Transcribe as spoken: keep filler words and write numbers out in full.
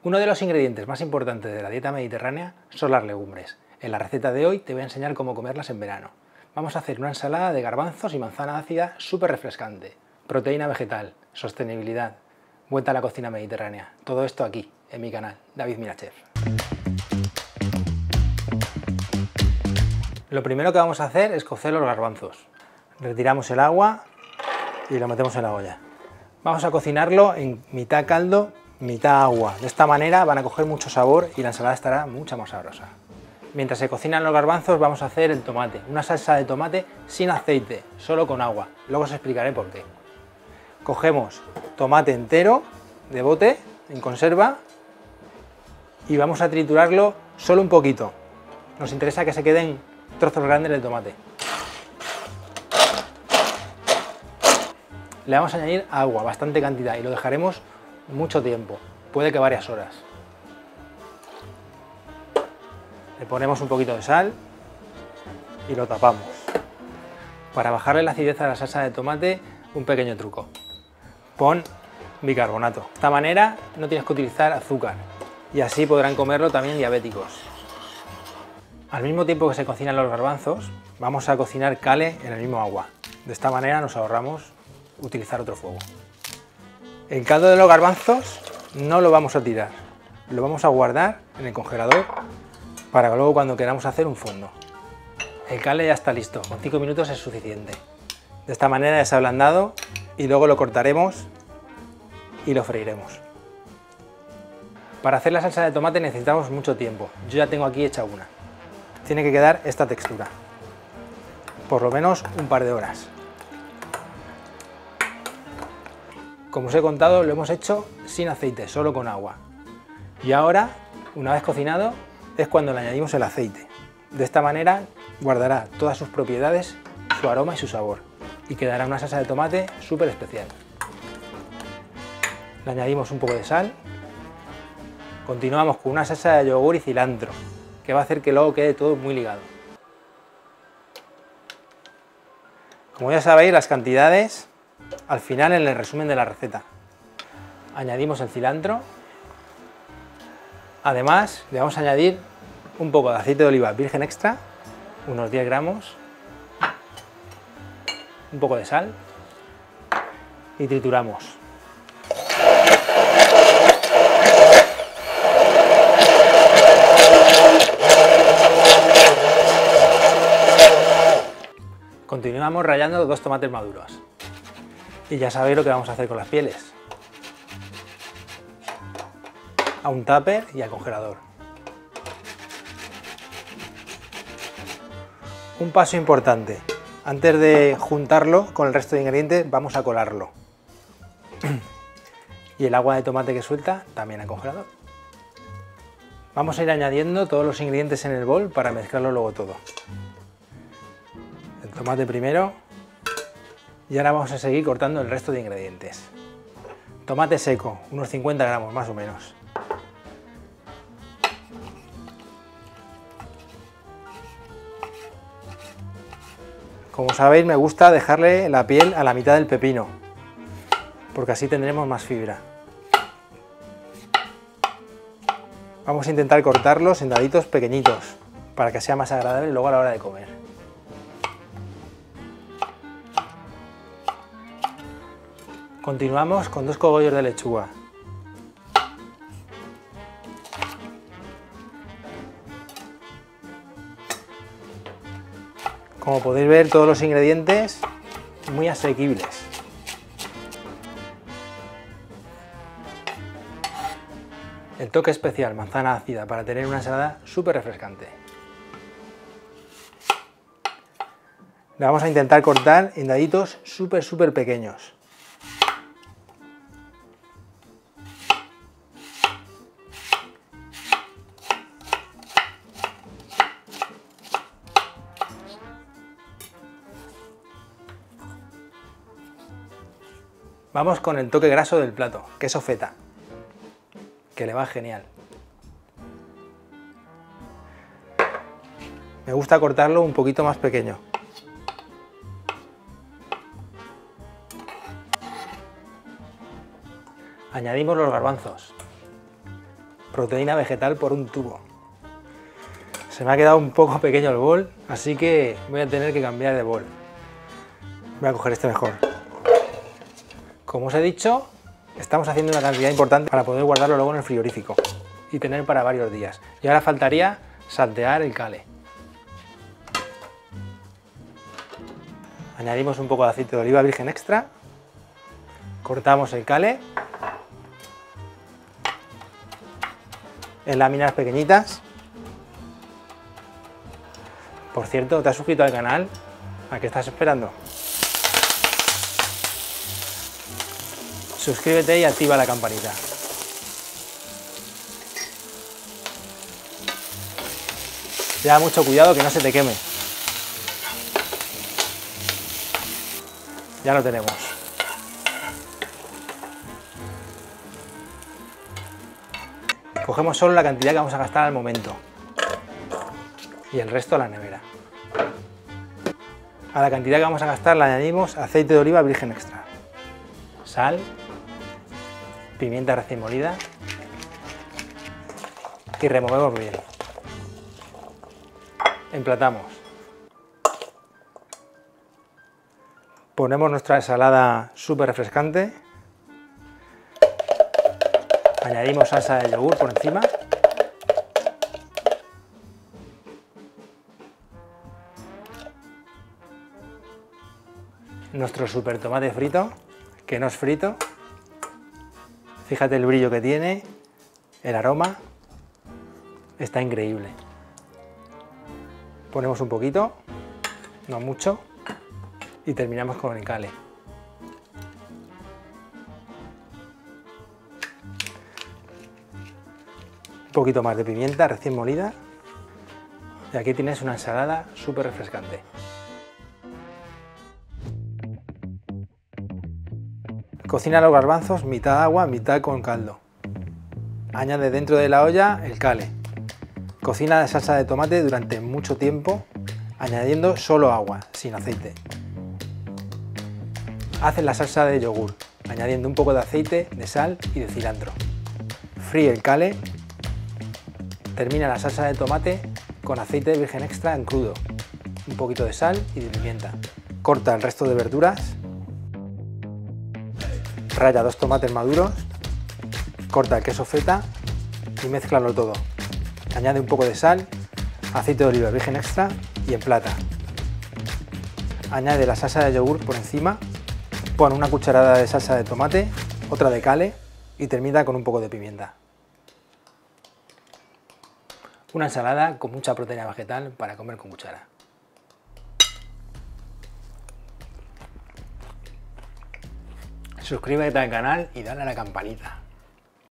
Uno de los ingredientes más importantes de la dieta mediterránea son las legumbres. En la receta de hoy te voy a enseñar cómo comerlas en verano. Vamos a hacer una ensalada de garbanzos y manzana ácida súper refrescante, proteína vegetal, sostenibilidad, vuelta a la cocina mediterránea. Todo esto aquí, en mi canal, David Mirachef. Lo primero que vamos a hacer es cocer los garbanzos. Retiramos el agua y lo metemos en la olla. Vamos a cocinarlo en mitad caldo, mitad agua. De esta manera van a coger mucho sabor y la ensalada estará mucho más sabrosa. Mientras se cocinan los garbanzos vamos a hacer el tomate, una salsa de tomate sin aceite, solo con agua. Luego os explicaré por qué. Cogemos tomate entero de bote, en conserva, y vamos a triturarlo solo un poquito. Nos interesa que se queden trozos grandes de tomate. Le vamos a añadir agua, bastante cantidad, y lo dejaremos mucho tiempo, puede que varias horas. Le ponemos un poquito de sal y lo tapamos. Para bajarle la acidez a la salsa de tomate, un pequeño truco. Pon bicarbonato. De esta manera no tienes que utilizar azúcar y así podrán comerlo también diabéticos. Al mismo tiempo que se cocinan los garbanzos, vamos a cocinar cale en el mismo agua. De esta manera nos ahorramos utilizar otro fuego. El caldo de los garbanzos no lo vamos a tirar, lo vamos a guardar en el congelador para que luego cuando queramos hacer un fondo. El cale ya está listo, con cinco minutos es suficiente. De esta manera ya se ha ablandado y luego lo cortaremos y lo freiremos. Para hacer la salsa de tomate necesitamos mucho tiempo, yo ya tengo aquí hecha una. Tiene que quedar esta textura, por lo menos un par de horas. Como os he contado, lo hemos hecho sin aceite, solo con agua. Y ahora, una vez cocinado, es cuando le añadimos el aceite. De esta manera guardará todas sus propiedades, su aroma y su sabor. Y quedará una salsa de tomate súper especial. Le añadimos un poco de sal. Continuamos con una salsa de yogur y cilantro, que va a hacer que luego quede todo muy ligado. Como ya sabéis, las cantidades al final en el resumen de la receta. Añadimos el cilantro. Además le vamos a añadir un poco de aceite de oliva virgen extra, unos diez gramos, un poco de sal y trituramos. Continuamos rallando dos tomates maduros. Y ya sabéis lo que vamos a hacer con las pieles. A un tupper y al congelador. Un paso importante. Antes de juntarlo con el resto de ingredientes vamos a colarlo. Y el agua de tomate que suelta también al congelador. Vamos a ir añadiendo todos los ingredientes en el bol para mezclarlo luego todo. El tomate primero. Y ahora vamos a seguir cortando el resto de ingredientes. Tomate seco, unos cincuenta gramos más o menos. Como sabéis, me gusta dejarle la piel a la mitad del pepino, porque así tendremos más fibra. Vamos a intentar cortarlos en daditos pequeñitos, para que sea más agradable luego a la hora de comer. Continuamos con dos cogollos de lechuga. Como podéis ver, todos los ingredientes muy asequibles. El toque especial, manzana ácida, para tener una ensalada súper refrescante. La vamos a intentar cortar en daditos súper súper pequeños. Vamos con el toque graso del plato, queso feta, que le va genial. Me gusta cortarlo un poquito más pequeño. Añadimos los garbanzos. proteína vegetal por un tubo. Se me ha quedado un poco pequeño el bol, así que voy a tener que cambiar de bol. Voy a coger este mejor. Como os he dicho, estamos haciendo una cantidad importante para poder guardarlo luego en el frigorífico y tener para varios días. Y ahora faltaría saltear el cale. Añadimos un poco de aceite de oliva virgen extra, cortamos el cale en láminas pequeñitas. Por cierto, ¿te has suscrito al canal? ¿A qué estás esperando? Suscríbete y activa la campanita. Lleva mucho cuidado que no se te queme. Ya lo tenemos. Cogemos solo la cantidad que vamos a gastar al momento y el resto a la nevera. A la cantidad que vamos a gastar le añadimos aceite de oliva virgen extra, sal, pimienta recién molida y removemos bien. Emplatamos. Ponemos nuestra ensalada súper refrescante. Añadimos salsa de yogur por encima. Nuestro super tomate frito, que no es frito. Fíjate el brillo que tiene, el aroma. Está increíble. Ponemos un poquito, no mucho, y terminamos con el cale. Un poquito más de pimienta recién molida y aquí tienes una ensalada súper refrescante. Cocina los garbanzos mitad agua, mitad con caldo. Añade dentro de la olla el cale. Cocina la salsa de tomate durante mucho tiempo, añadiendo solo agua, sin aceite. Haz la salsa de yogur, añadiendo un poco de aceite, de sal y de cilantro. Fríe el cale. Termina la salsa de tomate con aceite virgen extra en crudo, un poquito de sal y de pimienta. Corta el resto de verduras. Ralla dos tomates maduros. Corta el queso feta y mézclalo todo. Añade un poco de sal, aceite de oliva virgen extra y emplata. Añade la salsa de yogur por encima. Pon una cucharada de salsa de tomate, otra de cale y termina con un poco de pimienta. Una ensalada con mucha proteína vegetal para comer con cuchara. Suscríbete al canal y dale a la campanita.